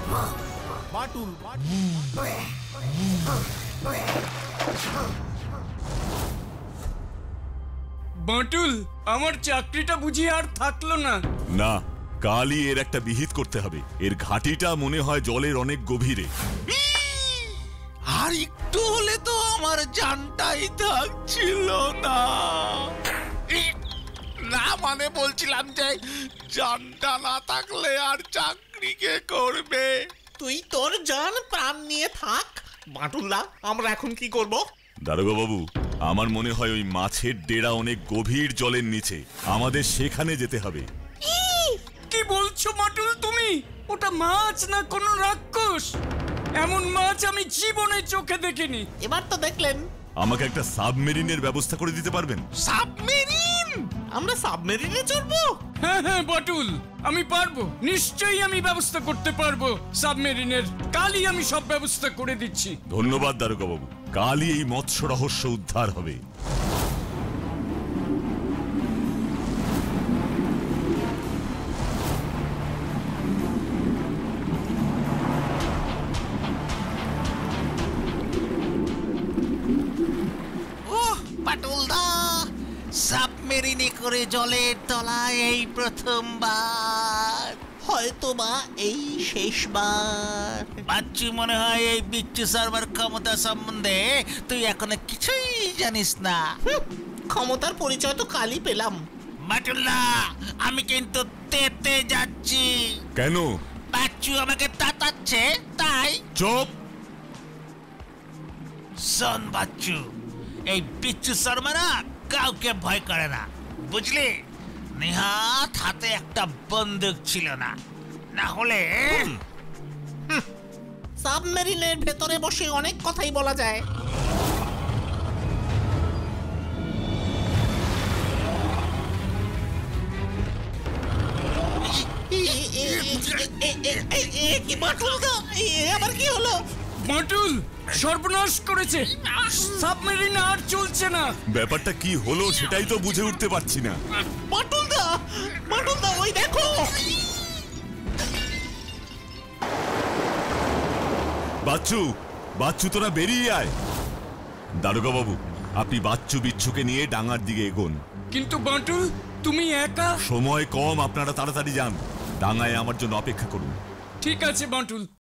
বাটুল বাটুল, আমার চাকরিটা বুঝি আর থাকলো না। না, কালই এর একটা বিহিত করতে হবে। এর ঘাটিটা মনে হয় জলের অনেক গভীরে। আর একটু হলে তো আমার জানটাই থাকছিল না। না মানে বলছিলাম যে জানটা না থাকলে আর চাকরি কে করবে? তুই তোর জান প্রাণ নিয়ে থাক বাটুলদা, আমরা এখন কি করব? দারোগা বাবু, আমার মনে হয় ওই মাছের ডেরা অনেক গভীর জলের নিচে। আমাদের সেখানে যেতে হবে। কি বলছো বাটুল তুমি? ওটা মাছ না কোনো রাক্ষস? এমন মাছ আমি জীবনে চোখে দেখিনি। এবার তো দেখলেন। আমাকে একটা সাবমেরিনের ব্যবস্থা করে দিতে পারবেন? সাবমেরিন? আমরা সাবমেরিনে চড়বো? হ্যাঁ হ্যাঁ বাটুল, আমি পারবো, নিশ্চয়ই আমি ব্যবস্থা করতে পারবো সাবমেরিনের। কালই আমি সব ব্যবস্থা করে দিচ্ছি। ধন্যবাদ দারোগা বাবু, কালই এই মৎস্য রহস্য উদ্ধার হবে। বাটুলদা, সাবমেরিনে করে জলের তলায় এই প্রথমবার, হয়তোবা এই শেষবার। বাচ্চু মনে হয় এই বিচ্ছু সার্ভার ক্ষমতা সম্বন্ধে তুই এখনো কিছুই জানিস না। ক্ষমতার পরিচয় তো কালই পেলাম। বাটুলদা, আমি কিন্তু তেতে যাচ্ছি। কেন? বাচ্চু আমাকে তাতাচ্ছে তাই। চুপ! শোন বাচ্চু, এই বিচ্ছু শর্মা না কাউকে ভয় করে না, বুঝলি? নেহাত হাতে একটা বন্দুক ছিল না, না হলে সাবমেরিনের ভেতরে বসে অনেক কথাই বলা যায়। কি বাটুলদা, আবার কি হলো? বাটুল সর্বনাশ করেছে, সাবমেরিন আর চলছে না। ব্যাপারটা কি হলো সেটাই তো বুঝে উঠতে পারছি না। বাটুলদা, বাটুলদা, ওই দেখো। বাচ্চু, বাচ্চু তোরা বেরিয়ে আয়। দারোগা বাবু, আপনি বাচ্চু বিচ্ছুকে নিয়ে ডাঙার দিকে এগোন। কিন্তু বাটুল, তুমি একা। সময় কম, আপনারা তাড়াতাড়ি যান। ডাঙায় আমার জন্য অপেক্ষা করুন। ঠিক আছে বাটুল।